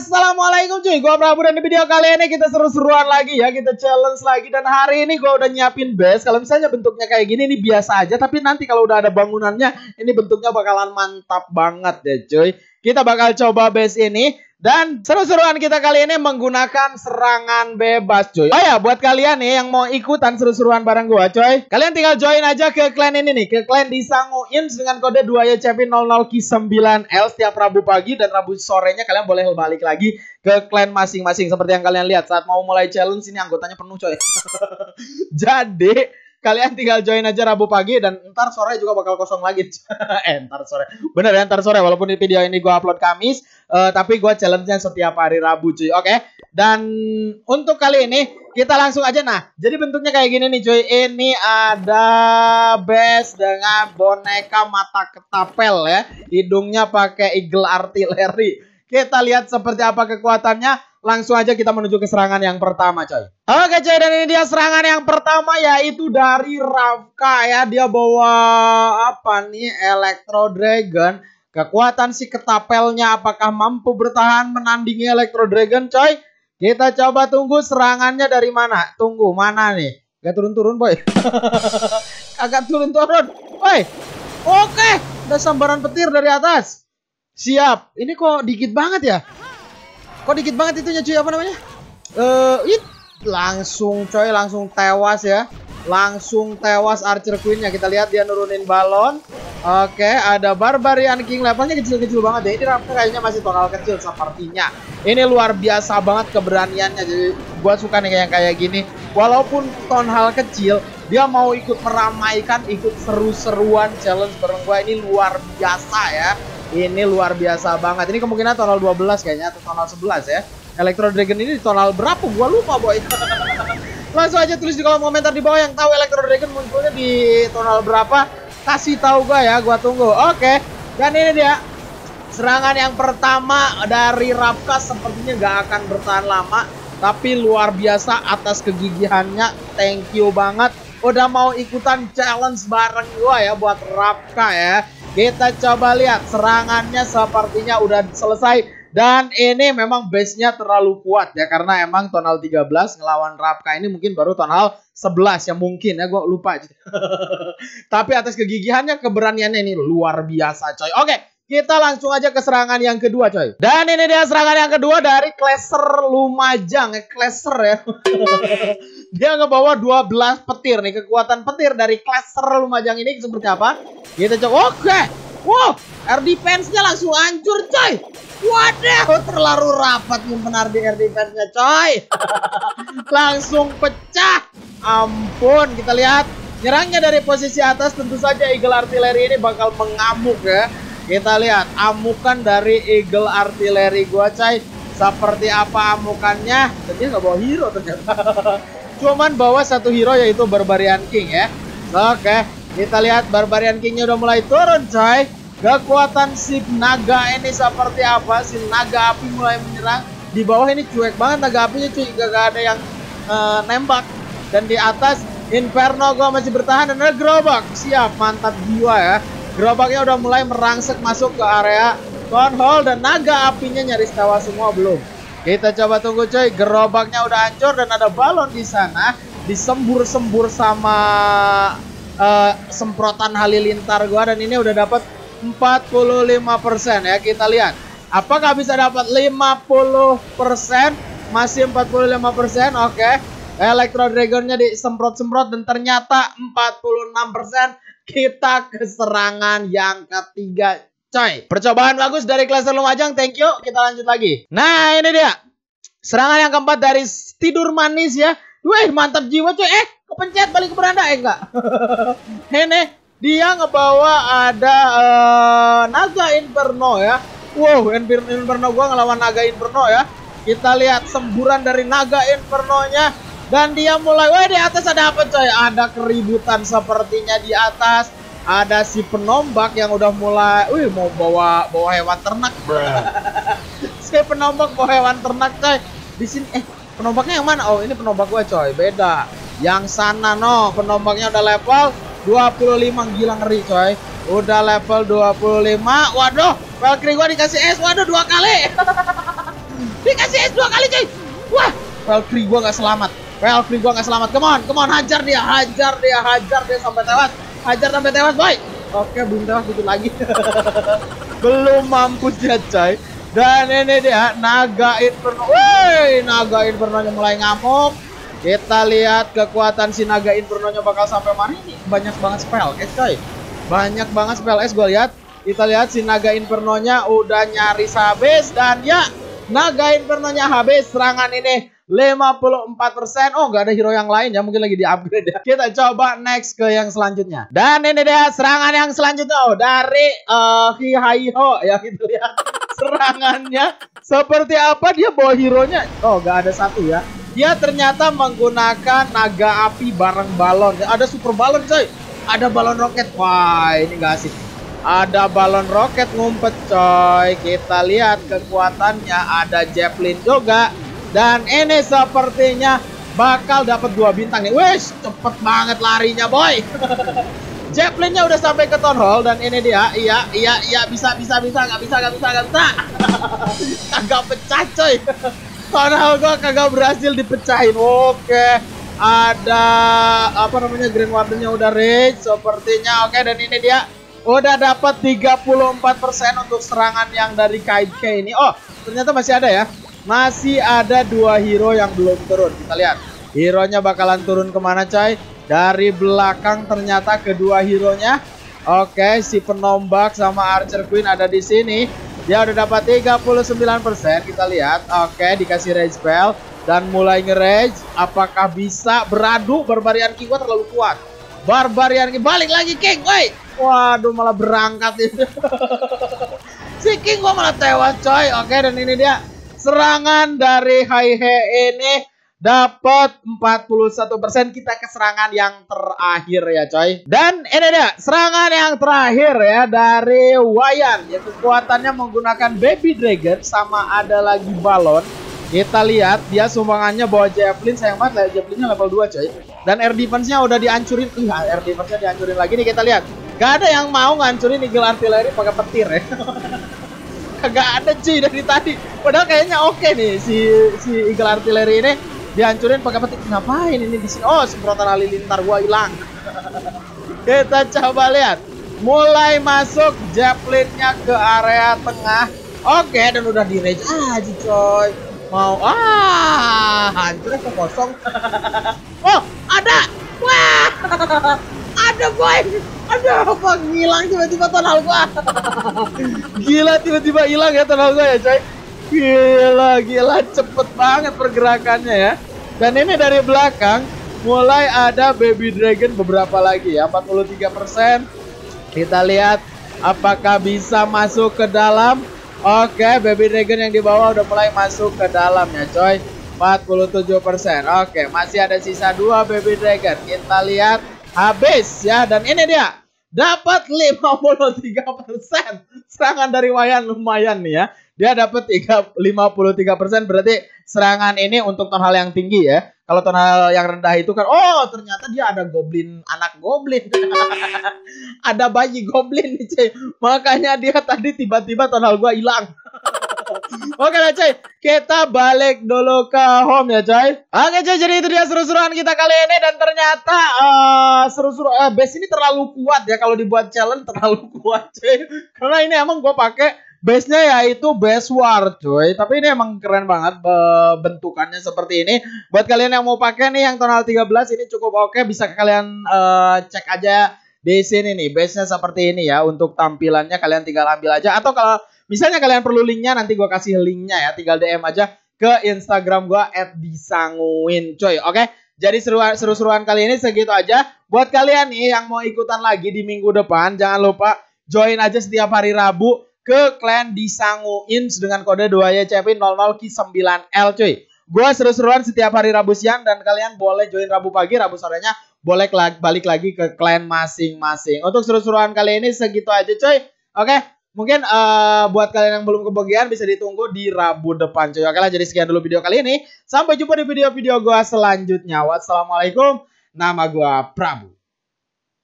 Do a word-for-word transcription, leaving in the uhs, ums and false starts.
Assalamualaikum cuy, gua Prabu dan di video kali ini kita seru-seruan lagi ya, kita challenge lagi. Dan hari ini gua udah nyiapin base. Kalau misalnya bentuknya kayak gini ini biasa aja, tapi nanti kalau udah ada bangunannya ini bentuknya bakalan mantap banget deh cuy. Kita bakal coba base ini. Dan seru-seruan kita kali ini menggunakan serangan bebas cuy. Oh ya, buat kalian nih yang mau ikutan seru-seruan bareng gua coy, kalian tinggal join aja ke clan ini nih, ke clan Disango Ins dengan kode dua Y C P nol nol Q sembilan L. Setiap Rabu pagi dan Rabu sorenya kalian boleh balik lagi ke clan masing-masing. Seperti yang kalian lihat saat mau mulai challenge ini anggotanya penuh coy. Jadi kalian tinggal join aja Rabu pagi dan ntar sore juga bakal kosong lagi. eh ntar sore. Bener ya, ntar sore. Walaupun di video ini gue upload Kamis, uh, tapi gue challenge-nya setiap hari Rabu cuy. Oke. Okay? Dan untuk kali ini kita langsung aja. Nah, jadi bentuknya kayak gini nih cuy. Ini ada base dengan boneka mata ketapel ya. Hidungnya pakai eagle artillery. Kita lihat seperti apa kekuatannya. Langsung aja kita menuju ke serangan yang pertama coy. Oke coy, dan ini dia serangan yang pertama yaitu dari Ravka ya. Dia bawa apa nih? Electro Dragon. Kekuatan si ketapelnya apakah mampu bertahan menandingi Electro Dragon coy? Kita coba tunggu serangannya dari mana. Tunggu, mana nih? Gak turun-turun boy. Agak turun-turun. Boy. Oke, ada sambaran petir dari atas. Siap. Ini kok dikit banget ya? Kok dikit banget itunya cuy, apa namanya? Eh, uh, langsung coy, langsung tewas ya. Langsung tewas Archer Queen-nya. Kita lihat dia nurunin balon. Oke, ada Barbarian King, levelnya kecil-kecil banget ya. Ini Ravka kayaknya masih tonal kecil sepertinya. Ini luar biasa banget keberaniannya. Jadi gua suka nih yang kayak gini. Walaupun tonal kecil, dia mau ikut meramaikan, ikut seru-seruan challenge bareng gua. Ini luar biasa ya. Ini luar biasa banget. Ini kemungkinan tonal dua belas kayaknya atau tonal sebelas ya. Electro Dragon ini di tonal berapa? Gua lupa boy. Langsung aja tulis di kolom komentar di bawah yang tahu Electro Dragon munculnya di tonal berapa. Kasih tahu gua ya, gua tunggu. Oke. Dan ini dia serangan yang pertama dari Ravka, sepertinya gak akan bertahan lama, tapi luar biasa atas kegigihannya. Thank you banget udah mau ikutan challenge bareng gua ya buat Ravka ya. Kita coba lihat serangannya sepertinya udah selesai. Dan ini memang base-nya terlalu kuat ya. Karena emang tonal tiga belas ngelawan Ravka ini mungkin baru tonal sebelas ya mungkin ya. Gue lupa. Tapi atas kegigihannya, keberaniannya ini luar biasa coy. Oke, kita langsung aja ke serangan yang kedua coy. Dan ini dia serangan yang kedua dari Clasher Lumajang. Eh, Clasher ya. Dia ngebawa dua belas petir nih. Kekuatan petir dari Clasher Lumajang ini seperti apa? Kita coba. Oke. Wow, air defense-nya langsung hancur coy. Waduh, terlalu rapat nyimpen air defense-nya coy. Langsung pecah. Ampun, kita lihat. Nyerangnya dari posisi atas, tentu saja Eagle Artillery ini bakal mengamuk ya. Kita lihat amukan dari Eagle Artillery gua coy. Seperti apa amukannya? Dan dia nggak bawa hero ternyata. Cuman bawa satu hero yaitu Barbarian King ya. Oke, kita lihat Barbarian King-nya udah mulai turun coy. Kekuatan si naga ini seperti apa? Si naga api mulai menyerang. Di bawah ini cuek banget naga apinya cuy. Gak ada yang uh, nembak. Dan di atas Inferno gua masih bertahan. Dan ada gerobak. Siap, mantap jiwa ya. Gerobaknya udah mulai merangsek masuk ke area Town Hall. Dan naga apinya nyaris tewas semua belum. Kita coba tunggu coy. Gerobaknya udah hancur dan ada balon di sana. Disembur-sembur sama uh, semprotan halilintar gua. Dan ini udah dapat empat puluh lima persen ya. Kita lihat apakah bisa dapat lima puluh persen. Masih empat puluh lima persen. Oke, Electro Dragonnya disemprot-semprot dan ternyata empat puluh enam persen. Kita ke serangan yang ketiga coy. Percobaan bagus dari Clasher Lumajang. Thank you. Kita lanjut lagi. Nah ini dia serangan yang keempat dari Tidur Manis ya. Wih mantap jiwa coy. Eh kepencet balik ke beranda. Eh enggak. Ini dia ngebawa ada uh, Naga Inferno ya. Wow, Inferno gua ngelawan Naga Inferno ya. Kita lihat semburan dari Naga Inferno-nya. Dan dia mulai, wah di atas ada apa coy? Ada keributan sepertinya di atas. Ada si penombak yang udah mulai, wih mau bawa bawa hewan ternak. Si penombak bawa hewan ternak coy. Di sini eh penombaknya yang mana? Oh, ini penombak gua coy, beda. Yang sana no, penombaknya udah level dua puluh lima, gila ngeri coy. Udah level dua puluh lima. Waduh, Valkyrie gua dikasih es. Waduh, dua kali. dikasih es dua kali cuy. Wah, Valkyrie gua nggak selamat. Valkyrie gua nggak selamat. Come on, come on, hajar dia, hajar dia, hajar dia sampai tewas. Hajar sampai tewas, boy. Oke, belum tewas dikit lagi. Belum mampus dia, coy. Dan ini dia Naga Inferno. Woi, Naga Inferno-nya mulai ngamuk. Kita lihat kekuatan si Naga Inferno-nya bakal sampai mana ini. Banyak banget spell, guys, coy. Banyak banget spell es gue lihat. Kita lihat si Naga Inferno-nya udah nyaris habis. Dan ya, Naga Inferno-nya habis. Serangan ini lima puluh empat persen. Oh, nggak ada hero yang lain ya. Mungkin lagi di-upgrade ya. Kita coba next ke yang selanjutnya. Dan ini dia serangan yang selanjutnya. Oh, dari uh, Hihaiho ya, kita lihat serangannya seperti apa. Dia bawa hero-nya. Oh, nggak ada satu ya. Dia ternyata menggunakan naga api bareng balon. Ada super balon, coy. Ada balon roket. Wah, ini nggak asik. Ada balon roket ngumpet, coy. Kita lihat kekuatannya. Ada Javelin juga. Dan ini sepertinya bakal dapat dua bintang nih. Wih, cepet banget larinya, boy. Javelinnya udah sampai ke Town Hall. Dan ini dia. Iya, iya, iya. Bisa, bisa, bisa. Gak bisa, gak bisa, gak bisa. Kagak pecah, coy. Town Hall gua kagak berhasil dipecahin. Oke. Ada apa namanya, Green Warden-nya udah rage sepertinya. Oke, dan ini dia udah dapat tiga puluh empat persen untuk serangan yang dari Kaid K ini. Oh, ternyata masih ada ya. Masih ada dua hero yang belum turun. Kita lihat hero-nya bakalan turun kemana, coy. Dari belakang ternyata kedua hero-nya. Oke, si penombak sama Archer Queen ada di sini. Dia udah dapat tiga puluh sembilan persen. Kita lihat. Oke, dikasih rage spell dan mulai nge-rage. Apakah bisa beradu? Barbarian King gua terlalu kuat. Barbarian King balik lagi, King. Woi. Waduh, malah berangkat itu. Si King gua malah tewas, coy. Oke, dan ini dia serangan dari Haihe ini dapat empat puluh satu persen. Kita ke serangan yang terakhir ya, coy. Dan ini dia serangan yang terakhir ya dari Wayan. Ya, kekuatannya menggunakan Baby Dragon sama ada lagi balon. Kita lihat dia sumbangannya bawa Javelin. Sayang banget lah, Javelinnya level dua, coy. Dan air defense-nya udah dihancurin. Ih, air defense-nya dihancurin lagi nih. Kita lihat. Gak ada yang mau ngancurin Eagle Artillery pakai petir ya. Kagak ada, cuy, dari tadi. Padahal kayaknya oke nih si si Eagle Artillery ini dihancurin pakai petir. Ngapain ini di sini? Oh, semprotan halilintar gua hilang. Kita coba lihat. Mulai masuk Javelinnya ke area tengah. Oke, dan udah di rage aja, coy. Mau ah, hancur ke kosong. Oh, ada. Wah. Ada, boy. Aduh, apa ngilang tiba-tiba tonal gua. Gila, tiba-tiba hilang ya tonal gua ya, coy. Gila, gila, cepet banget pergerakannya ya. Dan ini dari belakang mulai ada Baby Dragon beberapa lagi ya, empat puluh tiga persen. Kita lihat apakah bisa masuk ke dalam. Oke, Baby Dragon yang di bawah udah mulai masuk ke dalam ya, coy. empat puluh tujuh persen. Oke, masih ada sisa dua Baby Dragon. Kita lihat. Habis ya, dan ini dia dapat lima puluh tiga persen. Serangan dari Wayan lumayan nih ya. Dia dapat lima puluh tiga persen, berarti serangan ini untuk tonal yang tinggi ya. Kalau tonal yang rendah itu kan, oh ternyata dia ada goblin, anak goblin. Ada bayi goblin nih, cuy. Makanya dia tadi tiba-tiba tonal gua hilang. Oke lah, coy, kita balik dulu ke home ya, coy. Oke, coy, jadi itu dia seru-seruan kita kali ini. Dan ternyata uh, seru-seru uh, base ini terlalu kuat ya. Kalau dibuat challenge terlalu kuat, coy. Karena ini emang gue pakai base-nya yaitu base war, coy. Tapi ini emang keren banget bentukannya seperti ini. Buat kalian yang mau pakai nih yang tonal tiga belas ini cukup oke. Bisa kalian uh, cek aja di sini nih. Base-nya seperti ini ya. Untuk tampilannya kalian tinggal ambil aja. Atau kalau misalnya kalian perlu linknya, nanti gue kasih linknya ya. Tinggal D M aja ke Instagram gue at disanguin, coy. Oke, jadi seru-seruan kali ini segitu aja. Buat kalian nih yang mau ikutan lagi di minggu depan, jangan lupa join aja setiap hari Rabu ke klan disanguin dengan kode dua Y C P nol nol Q sembilan L, coy. Gue seru-seruan setiap hari Rabu siang, dan kalian boleh join Rabu pagi, Rabu sorenya boleh balik lagi ke klan masing-masing. Untuk seru-seruan kali ini segitu aja, coy. Oke. Mungkin uh, buat kalian yang belum kebagian bisa ditunggu di Rabu depan, cuy. Oke lah, jadi sekian dulu video kali ini. Sampai jumpa di video-video gua selanjutnya. Wassalamualaikum. Nama gua Prabu.